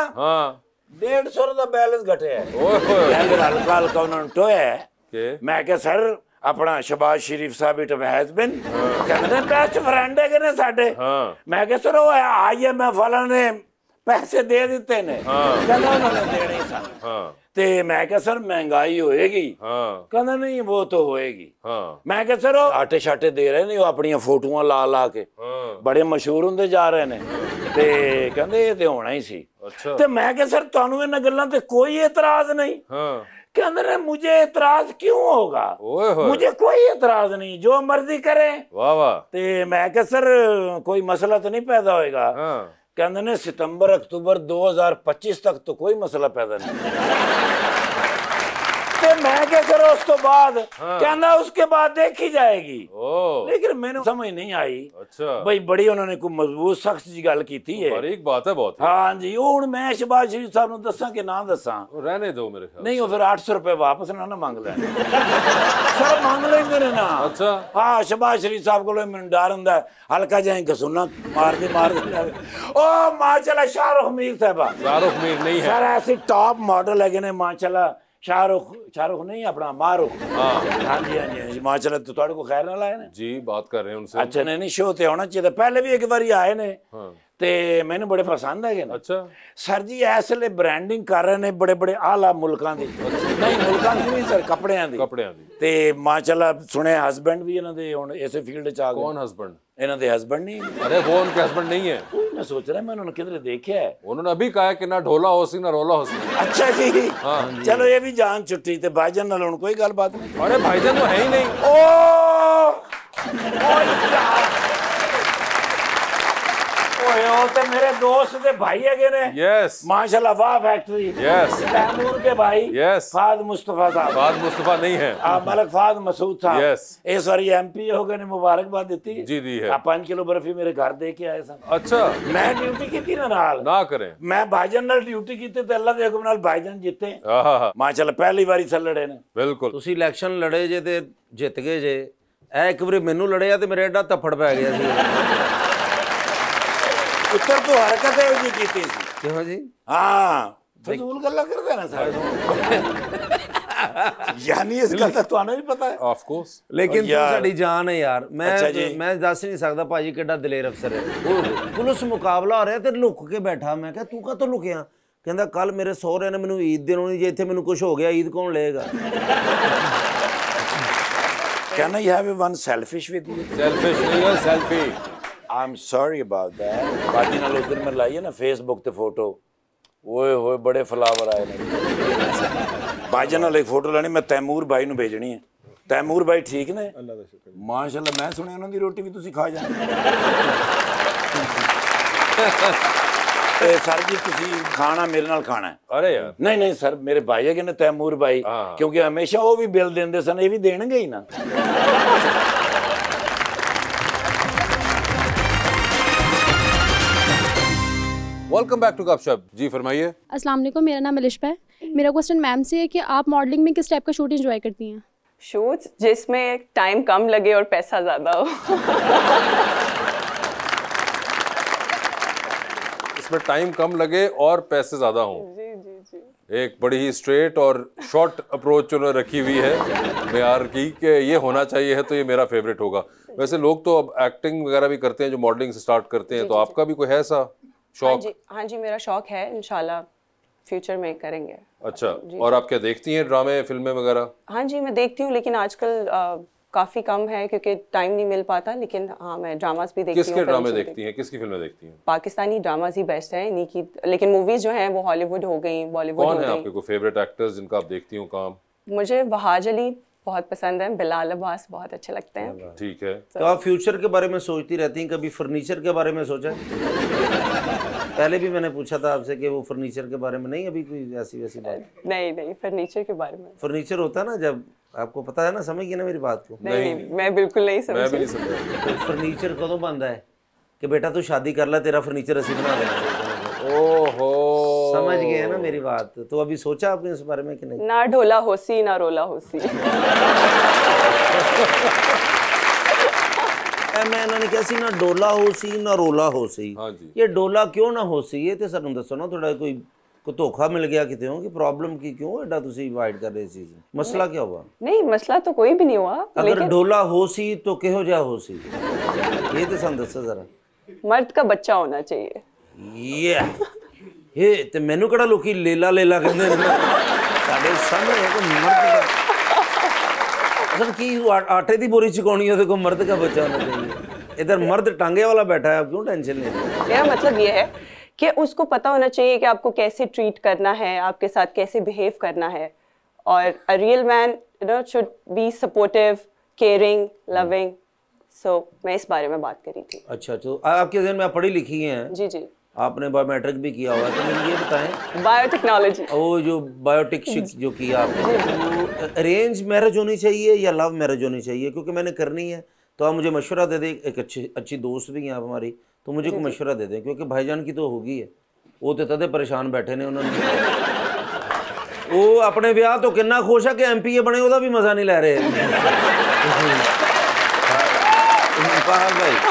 150 ਦਾ बैलेंस घटे है हल्का हल्का उन्होंने टोया मैं क्या सर अपना Shahbaz Sharif sahab it has been कहते बेस्ट फ्रेंड है ने साडे मैं कह सर IMF वाला ने पैसे दे दिते ने कहना उन्होंने देने सन ते मैं कह सर महंगाई होएगी कहना नहीं वो तो होएगी मैं कह सर आटे शाटे दे रहे ने अपनी फोटोआं ला ला के बड़े मशहूर होंदे जा रहे ने ते कहंदे ये ते होना ही सी ते मैं कह सर तुहानू इन्हां गल्लां ते कोई एतराज नहीं कहते ने मुझे एतराज क्यों होगा मुझे कोई एतराज नहीं जो मर्जी करे वाह वाह ते मैं कह सर कोई मसला तो नहीं पैदा होएगा कहते ने सितंबर अक्टूबर 2025 तक तो कोई मसला पैदा नहीं ते मैं क्या करो उस तो बाद कहना उसके बाद देखी जाएगी लेकिन मैंने समझ नहीं आई अच्छा भाई बड़ी उन्होंने कोई मजबूत सख्त जी गल की है बारीक बात है बहुत हाँ जी हुण मैं शहबाज शरीफ साहब नूं दसां कि ना दसां रहने दो मेरे ख्याल नहीं वो फिर 800 रुपए वापस ना मांग लैण सर मांग लेंदे ने ना अच्छा हाँ शहबाज शरीफ साहब कोलों मैनूं डर हुंदा हल्का जिहा घसुना मार दे ओ माशाल्लाह शाहरुख मीर साहबा शाहरुख मीर नहीं है सर ऐसे टॉप मॉडल है ने माशाल्लाह शाहरुख नहीं अपना मारूख हाँ जी माशाल्लाह तो तुहाडे को खैर नाल आए ने जी बात कर रहे हैं उनसे अच्छा नहीं शो ते होना चाहिए पहले भी एक बारी आए ने ते मैंने बड़े पसंद है अच्छा सर जी इसलिए ब्रांडिंग कर रहे ने बड़े बड़े आला मुल्कां दी नहीं मुल्कां दी नहीं सर कपड़ियां दी ते माशाल्लाह सुने हस्बैंड भी इन्हां दे हुण इसे फील्ड च आ गए कौन हस्बैंड इन्हां दे हस्बैंड नहीं अरे वो उनके हस्बैंड नहीं है मैं सोच रहा मैं उन्होंने किधर देखा है उन्होंने अभी कहा कि ना ढोला हो सी ना रोला हो सी अच्छा जी हाँ चलो ये भी जान छुट्टी ते भाईजान नाल हुण कोई गल बात नहीं अरे भाईजान तो है ही नहीं ओ ओए ओ ते मेरे दोस्त दे भाई है ने यस माशाल्लाह वाह फैक्ट्री यस तैमूर के भाई यस फाद मुस्तफा साहब फाद मुस्तफा नहीं है मलक फाद मसूद साहब यस इस बारी एमपी हो गए ने मुबारकबाद दी जी दी है 5 किलो बर्फी मेरे घर दे के आए सन अच्छा मैं ड्यूटी की थी नाल ना करें मैं भाईजान नाल ड्यूटी की ते अल्लाह दे हुक्म नाल भाईजान जिते आहा माशाल्लाह पहली बारी सल लड़े ने बिल्कुल ਤੁਸੀਂ ਇਲੈਕਸ਼ਨ ਲੜੇ ਜੇ ਤੇ ਜਿੱਤ ਗਏ ਜੇ ਇਹ ਇੱਕ ਵਾਰੀ ਮੈਨੂੰ ਲੜਿਆ ਤੇ ਮੇਰੇ ਐਡਾ ਤੱਫੜ ਪੈ ਗਿਆ ਸੀ ਉੱਤਰ ਤੋਂ ਹਰਕਤ ਇਹੋ ਜਿਹੀ ਕੀਤੀ ਸੀ ਕਿਉਂ ਜੀ ਹਾਂ ਫਜ਼ੂਲ ਗੱਲਾਂ ਕਰਦੇ ਨਾ ਸਾਰੇ ਯਾਨੀ ਇਸ ਗੱਲ ਦਾ ਤੁਹਾਨੂੰ ਵੀ ਪਤਾ ਹੈ ऑफ कोर्स ਲੇਕਿਨ ਤੂੰ ਯਾਰ। ਸਾਡੀ ਜਾਨ ਹੈ ਯਾਰ ਅੱਛਾ ਜੀ। ਮੈਂ ਦੱਸ ਨਹੀਂ ਸਕਦਾ ਭਾਜੀ ਕਿੱਡਾ ਦਲੇਰ ਅਫਸਰ ਹੈ ਉਹ ਪੁਲਿਸ ਮੁਕਾਬਲਾ ਹੋ ਰਿਹਾ ਤੇ ਲੁੱਕ ਕੇ ਬੈਠਾ ਮੈਂ ਕਿਹਾ ਤੂੰ ਕਾਹਤੋਂ ਲੁਕਿਆ ਕਹਿੰਦਾ ਕੱਲ ਮੇਰੇ ਸਹੁਰਿਆਂ ਨੇ ਮੈਨੂੰ ਈਦ ਦੇਣੀ ਜੇ ਇੱਥੇ ਮੈਨੂੰ ਕੁਝ ਹੋ ਗਿਆ ਈਦ ਕੌਣ ਲਏਗਾ Can I have one selfish with you? Selfish नहीं है selfie I'm sorry about that. बाजी नाल उस दिन मैं लाई है ना फेसबुक ते फोटो ओए होए बड़े फ्लावर आए ने बाजी नाल एक फोटो लानी मैं तैमूर भाई ਨੂੰ भेजनी है तैमूर भाई ठीक ने अल्लाह दा शुक्र माशाल्लाह मैं सुनिया उन्हां दी रोटी भी तुसी खा जांदे ते सर जी तुसी खाना मेरे नाल खाना है अरे यार नहीं नहीं सर मेरे भाई है ने तैमूर भाई क्योंकि हमेशा वो भी बिल देंदे सन ये भी देणगे ही ना वेलकम बैक टू गपशप जी फरमाइए अस्सलाम वालेकुम मेरा नाम अलिशा है मेरा क्वेश्चन मैम से है कि आप मॉडलिंग में किस टाइप का शूट एंजॉय करती हैं शूट्स जिसमें टाइम कम लगे और पैसा ज़्यादा हो इसमें टाइम कम लगे और पैसे ज़्यादा हों जी जी जी एक बड़ी ही स्ट्रेट और शॉर्ट अप्रोच उन्होंने रखी हुई है मेयार की कि ये होना चाहिए है तो ये मेरा फेवरेट होगा वैसे लोग तो अब एक्टिंग वगैरह भी करते हैं जो मॉडलिंग से स्टार्ट करते हैं तो आपका भी कोई है ऐसा शौक हाँ जी मेरा शौक है इंशाल्लाह फ्यूचर में करेंगे अच्छा और आप क्या देखती हैं ड्रामे फिल्में वगैरह हाँ जी मैं देखती हूँ लेकिन आजकल काफ़ी कम है क्योंकि टाइम नहीं मिल पाता लेकिन हाँ मैं ड्रामास भी देखती हूँ किसके ड्रामे देखती हैं किसकी फिल्में देखती हैं पाकिस्तानी ड्रामास ही बेस्ट है इन्हीं की लेकिन मूवीज़ जो हैं वो हॉलीवुड हो गई बॉलीवुड हो कौन है गई आपके कोई फेवरेट एक्टर्स जिनका आप देखती हो काम मुझे वहाज अली बहुत पसंद है बिलाल अब्बास बहुत अच्छे लगते हैं ठीक है तो आप फ्यूचर के बारे में सोचती रहती हैं कभी फर्नीचर के बारे में सोचा पहले भी मैंने पूछा था आपसे कि वो फर्नीचर के बारे में नहीं अभी कोई ऐसी वैसी बात नहीं फर्नीचर के बारे में फर्नीचर होता है ना जब आपको पता है ना समझ गई ना मेरी बात को नहीं मैं बिल्कुल नहीं समझी मैं भी नहीं समझा तो फर्नीचर कदों बनता है कि बेटा तू शादी कर ले तेरा फर्नीचर असी बना देंगे ओहो समझ गए हैं ना मेरी बात तो अभी सोचा आपने इस बारे में कि नहीं ना ढोला होसी ना रोला होसी मैं इन्होंने किया सी ना डोला हो सी ना रोला हो सी हाँ जी ये डोला क्यों ना हो सी ये तो सानू दसो ना थोड़ा कोई को धोखा मिल गया कितने हो कि प्रॉब्लम की क्यों एडा तुसी अवॉइड कर रहे चीज मसला क्या हुआ नहीं मसला तो कोई भी नहीं हुआ अगर डोला हो सी तो किहो जा हो सी ये तो सन दसो जरा मर्द का बच्चा होना चाहिए ये ते मैनू कड़ा लोकी लेला लेला कहंदे ने साडे सामने को मर्द का असल की आटे दी बोरी चुकानी है तो मर्द का बच्चा होना चाहिए इधर मर्द टांगे वाला बैठा है आप क्यों टेंशन ले रहे हैं मेरा मतलब ये है कि उसको पता होना चाहिए कि आपको कैसे ट्रीट करना है आपके साथ कैसे बिहेव करना है और a real man you know should be supportive caring loving so मैं इस बारे में बात करी थी अच्छा तो आपके जहन में आप पढ़ी लिखी हैं जी जी आपने बायोमेट्रिक भी किया हुआ है तो मुझे ये बताएं बायोटेक्नोलॉजी वो जो बायोटिक जो किया आपने तो अरेंज मैरिज होनी चाहिए या लव मैरिज होनी चाहिए क्योंकि मैंने करनी है तो आप मुझे मशवरा दे दें एक अच्छी दोस्त भी हैं आप हमारी तो मुझे कोई मशवरा दे दें क्योंकि भाईजान की तो होगी है वो तो तदे परेशान बैठे ने उन्होंने वो अपने ब्याह तो कितना खुश है कि एमपीए बने उसका भी मजा नहीं ले रहे भाई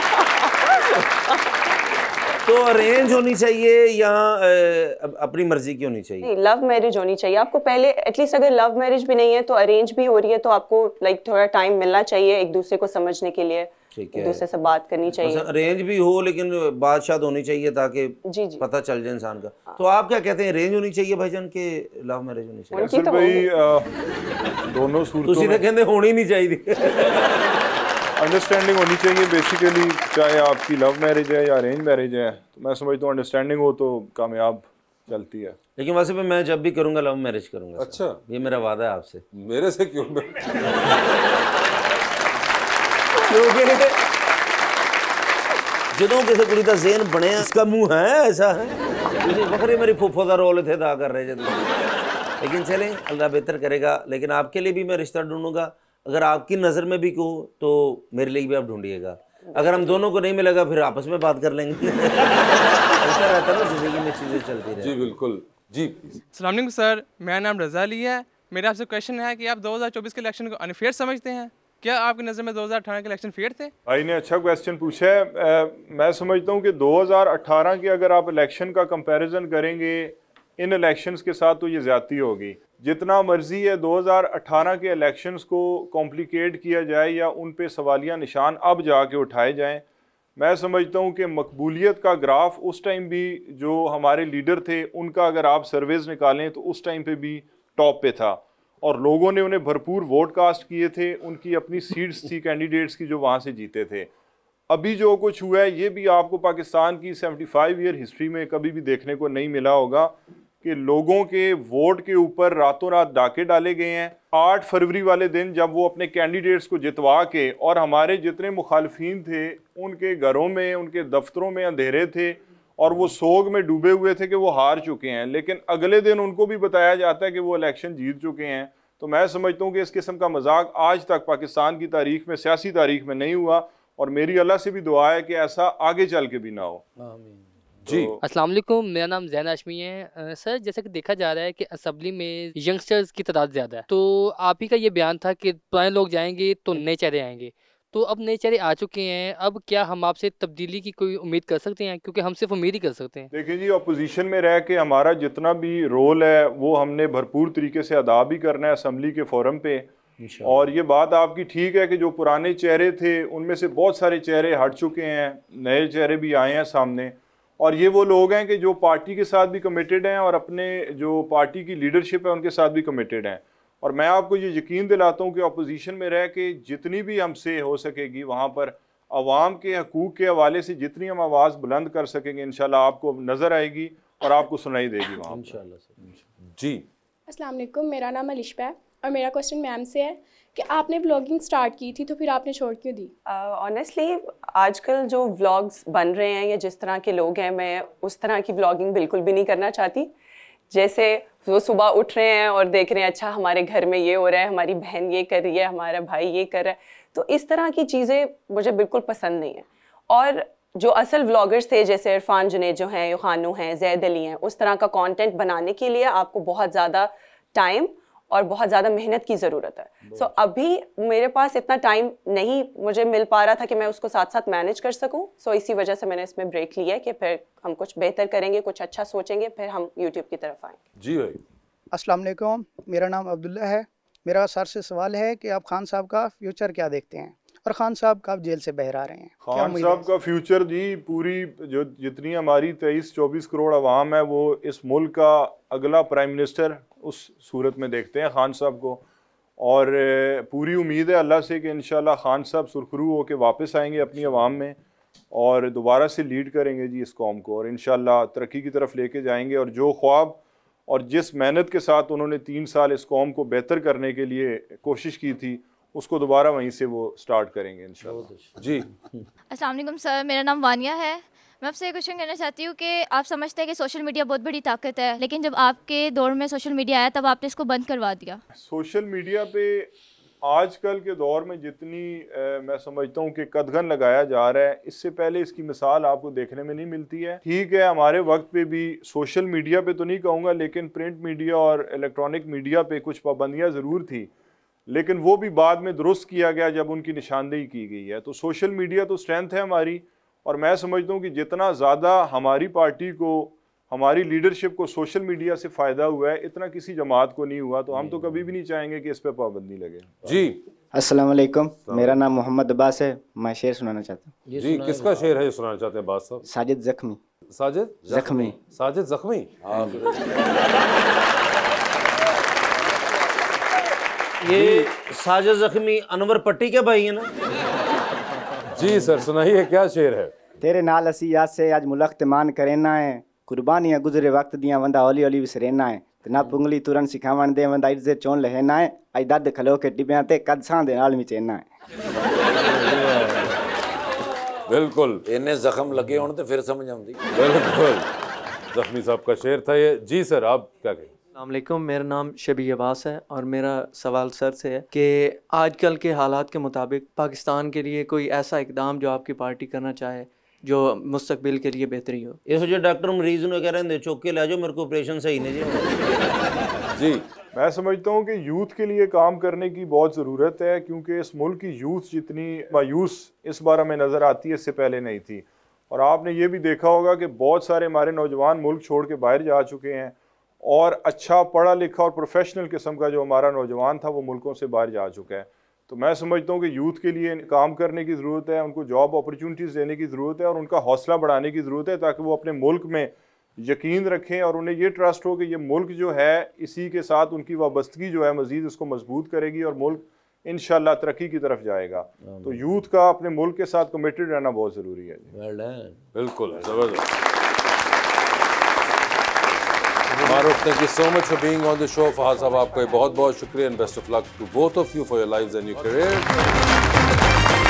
तो अरेंज होनी चाहिए या अपनी मर्जी की होनी चाहिए? नहीं, लव मैरिज होनी चाहिए आपको पहले एटलीस्ट अगर लव मैरिज भी नहीं है तो अरेंज भी हो रही है तो आपको लाइक थोड़ा टाइम मिलना चाहिए एक दूसरे को समझने के लिए एक दूसरे से बात करनी चाहिए अरेंज भी हो लेकिन बात शायद होनी चाहिए ताकि जी पता चल जाए इंसान का तो आप क्या कहते हैं अरेंज होनी चाहिए भाईजान के लव मैरिज होनी चाहिए? तो भाई दोनों सूरतों में कहते होनी नहीं चाहिए अंडरस्टैंडिंग होनी चाहिए बेसिकली चाहे आपकी लव मैरिज है या अरेंज मैरिज है तो मैं समझता हूँ अंडरस्टैंडिंग हो तो कामयाब चलती है लेकिन वैसे भी मैं जब भी करूँगा लव मैरिज करूँगा अच्छा ये मेरा वादा है आपसे मेरे से क्यों क्योंकि ਜਦੋਂ ਕਿਸੇ ਕੁੜੀ ਦਾ ਜ਼ੇਨ ਬਣਿਆ इसका मुंह है ऐसा है ਤੁਸੀਂ ਵੱਖਰੇ ਮੇਰੀ ਫੁੱਫੋ ਦਾ ਰੋਲ ਇੱਥੇ ਅਦਾ ਕਰ ਰਹੇ ਜੇ ਤੁਸੀਂ लेकिन चलें अल्लाह बेहतर करेगा लेकिन आपके लिए भी मैं रिश्ता ढूंढूंगा अगर आपकी नज़र में भी को तो मेरे लिए भी आप ढूंढिएगा अगर हम दोनों को नहीं मिलेगा फिर आपस में बात कर लेंगे चलता रहता ना जिंदगी में चीज़ें चलती रहती। जी बिल्कुल जी। अस्सलाम वालेकुम सर, मेरा नाम रज़ा अली है। मेरा आपसे क्वेश्चन है कि आप 2024 के इलेक्शन को अनफेयर समझते हैं? क्या आपकी नज़र में 2018 के इलेक्शन फेयर थे? भाई ने अच्छा क्वेश्चन पूछा है। मैं समझता हूँ कि 2018 के अगर आप इलेक्शन का कंपैरिजन करेंगे इन इलेक्शंस के साथ तो ये ज़्यादती होगी। जितना मर्जी है 2018 के इलेक्शंस को कॉम्प्लिकेट किया जाए या उन पे सवालिया निशान अब जाके उठाए जाएं, मैं समझता हूँ कि मकबूलियत का ग्राफ उस टाइम भी जो हमारे लीडर थे उनका अगर आप सर्वेज निकालें तो उस टाइम पे भी टॉप पे था और लोगों ने उन्हें भरपूर वोट कास्ट किए थे। उनकी अपनी सीट्स थी कैंडिडेट्स की जो वहाँ से जीते थे। अभी जो कुछ हुआ है ये भी आपको पाकिस्तान की 75 ईयर हिस्ट्री में कभी भी देखने को नहीं मिला होगा कि लोगों के वोट के ऊपर रातों रात डाके डाले गए हैं। 8 फरवरी वाले दिन जब वो अपने कैंडिडेट्स को जितवा के और हमारे जितने मुखालफीन थे उनके घरों में उनके दफ्तरों में अंधेरे थे और वो सोग में डूबे हुए थे कि वो हार चुके हैं, लेकिन अगले दिन उनको भी बताया जाता है कि वो इलेक्शन जीत चुके हैं। तो मैं समझता हूँ कि इस किस्म का मजाक आज तक पाकिस्तान की तारीख में, सियासी तारीख में नहीं हुआ और मेरी अल्लाह से भी दुआ है कि ऐसा आगे चल के भी ना हो। जी अस्सलाम वालेकुम, मेरा नाम ज़ैन हाशमी है। सर जैसा कि देखा जा रहा है कि असम्बली में यंगस्टर्स की तादाद ज़्यादा है, तो आप ही का ये बयान था कि पुराने लोग जाएंगे तो नए चेहरे आएंगे, तो अब नए चेहरे आ चुके हैं, अब क्या हम आपसे तब्दीली की कोई उम्मीद कर सकते हैं? क्योंकि हम सिर्फ उम्मीद ही कर सकते हैं। देखिए जी, अपोजिशन में रह के हमारा जितना भी रोल है वो हमने भरपूर तरीके से अदा भी करना है असम्बली के फोरम पे। और ये बात आपकी ठीक है कि जो पुराने चेहरे थे उनमें से बहुत सारे चेहरे हट चुके हैं, नए चेहरे भी आए हैं सामने। और ये वो लोग हैं कि जो पार्टी के साथ भी कमिटेड हैं और अपने जो पार्टी की लीडरशिप है उनके साथ भी कमिटेड हैं। और मैं आपको ये यकीन दिलाता हूँ कि अपोजिशन में रह के जितनी भी हमसे हो सकेगी वहाँ पर अवाम के हकूक़ के हवाले से जितनी हम आवाज़ बुलंद कर सकेंगे इंशाल्लाह आपको नज़र आएगी और आपको सुनाई देगी वहाँ इंशाल्लाह। जी अस्सलाम वालेकुम, मेरा नाम अलिशा है और मेरा क्वेश्चन मैम से है कि आपने व्लॉगिंग स्टार्ट की थी तो फिर आपने छोड़ क्यों दी? ऑनेस्टली आजकल जो व्लॉग्स बन रहे हैं या जिस तरह के लोग हैं, मैं उस तरह की व्लॉगिंग बिल्कुल भी नहीं करना चाहती। जैसे वो सुबह उठ रहे हैं और देख रहे हैं अच्छा हमारे घर में ये हो रहा है, हमारी बहन ये कर रही है, हमारा भाई ये कर रहा है, तो इस तरह की चीज़ें मुझे बिल्कुल पसंद नहीं है। और जो असल व्लॉगर्स थे जैसे इरफान जुनैद जो हैं, खानू हैं, जैद अली हैं, उस तरह का कंटेंट बनाने के लिए आपको बहुत ज़्यादा टाइम और बहुत ज़्यादा मेहनत की ज़रूरत है। सो अभी मेरे पास इतना टाइम नहीं मुझे मिल पा रहा था कि मैं उसको साथ साथ मैनेज कर सकूं। सो इसी वजह से मैंने इसमें ब्रेक लिया है कि फिर हम कुछ बेहतर करेंगे, कुछ अच्छा सोचेंगे, फिर हम यूट्यूब की तरफ आएंगे। जी भाई। अस्सलाम वालेकुम, मेरा नाम अब्दुल्ला है। मेरा सर से सवाल है कि आप खान साहब का फ्यूचर क्या देखते हैं और खान साहब कब जेल से बाहर आ रहे हैं? खान साहब का फ्यूचर जी, पूरी जो जितनी हमारी 23-24 करोड़ आवाम है वो इस मुल्क का अगला प्राइम मिनिस्टर उस सूरत में देखते हैं खान साहब को। और पूरी उम्मीद है अल्लाह से कि इंशाल्लाह खान साहब सुरखरू होकर वापस आएंगे अपनी आवाम में और दोबारा से लीड करेंगे जी इस कौम को और इंशाल्लाह तरक्की की तरफ लेके जाएंगे। और जो ख्वाब और जिस मेहनत के साथ उन्होंने 3 साल इस कौम को बेहतर करने के लिए कोशिश की थी उसको दोबारा वहीं से वो स्टार्ट करेंगे इंशाल्लाह। जी अस्सलाम वालेकुम सर, मेरा नाम वानिया है। मैं आपसे एक क्वेश्चन करना चाहती हूँ कि आप समझते हैं कि सोशल मीडिया बहुत बड़ी ताकत है, लेकिन जब आपके दौर में सोशल मीडिया आया तब आपने इसको बंद करवा दिया। सोशल मीडिया पे आजकल के दौर में जितनी मैं समझता हूँ कि कदगन लगाया जा रहा है, इससे पहले इसकी मिसाल आपको देखने में नहीं मिलती है। ठीक है, हमारे वक्त पे भी सोशल मीडिया पे तो नहीं कहूँगा लेकिन प्रिंट मीडिया और इलेक्ट्रॉनिक मीडिया पे कुछ पाबंदियाँ ज़रूर थी, लेकिन वो भी बाद में दुरुस्त किया गया जब उनकी निशानदेही की गई है। तो सोशल मीडिया तो स्ट्रेंथ है हमारी और मैं समझता हूँ कि जितना ज़्यादा हमारी पार्टी को, हमारी लीडरशिप को सोशल मीडिया से फ़ायदा हुआ है इतना किसी जमात को नहीं हुआ। तो हम तो कभी भी नहीं चाहेंगे कि इस पर पाबंदी लगे। जी अस्सलाम वालेकुम, मेरा नाम मोहम्मद अब्बास है। मैं शेर सुनाना चाहता हूँ। जी किसका शेर है सुनाना चाहते हैं अब्बास साहब? साजिद जख्मी। साजिद जख्मी। साजिद जख्मी। ये साजिद जख्मी अनवर पट्टी के भाई है ना? जी सर सुनाइए, क्या शेर है? तेरे नाल असी याद से आज मुलख्त मान करेना है, कुर्बानियां गुजरे वक्त दियां वंदा हौली हौली विसरेना है, ते ना पुंगली तुरन सिखावन दे वंदा इज्जत चोन लहना है, आई दद खलो के टिबियां ते कद सां दे नाल विचेना है। बिल्कुल इन्हें जख्म लगे होने तो फिर समझ आती। बिल्कुल जख्मी साहब का शेर था ये। जी सर, आप क्या कहें? अस्सलामुअलैकुम, मेरा नाम शबी अब्बास है और मेरा सवाल सर से है कि आजकल के हालात के मुताबिक पाकिस्तान के लिए कोई ऐसा इकदाम जो आपकी पार्टी करना चाहे जो मुस्तकबिल के लिए बेहतरी हो। इस वजह डॉक्टर मरीज ने कह रहे हैं चौक के ला जाओ, मेरे को ऑपरेशन सही नहीं जी। मैं समझता हूँ कि यूथ के लिए काम करने की बहुत ज़रूरत है, क्योंकि इस मुल्क की यूथ जितनी मायूस इस बार हमें नज़र आती है इससे पहले नहीं थी। और आपने ये भी देखा होगा कि बहुत सारे हमारे नौजवान मुल्क छोड़ के बाहर जा चुके हैं और अच्छा पढ़ा लिखा और प्रोफेशनल किस्म का जो हमारा नौजवान था वो मुल्कों से बाहर जा चुका है। तो मैं समझता हूँ कि यूथ के लिए काम करने की ज़रूरत है, उनको जॉब अपॉर्चुनिटीज़ देने की ज़रूरत है और उनका हौसला बढ़ाने की ज़रूरत है, ताकि वो अपने मुल्क में यकीन रखें और उन्हें ये ट्रस्ट हो कि ये मुल्क जो है इसी के साथ उनकी वाबस्तगी जो है मज़ीद उसको मजबूत करेगी और मुल्क इंशाल्लाह तरक्की की तरफ जाएगा। तो यूथ का अपने मुल्क के साथ कमिटेड रहना बहुत ज़रूरी है। बिल्कुल, ज़बरदस्त। Maruf, thank you so much for being on the show. Fahad साहब, आपका बहुत बहुत शुक्रिया and best of luck to both of you for your lives and your career.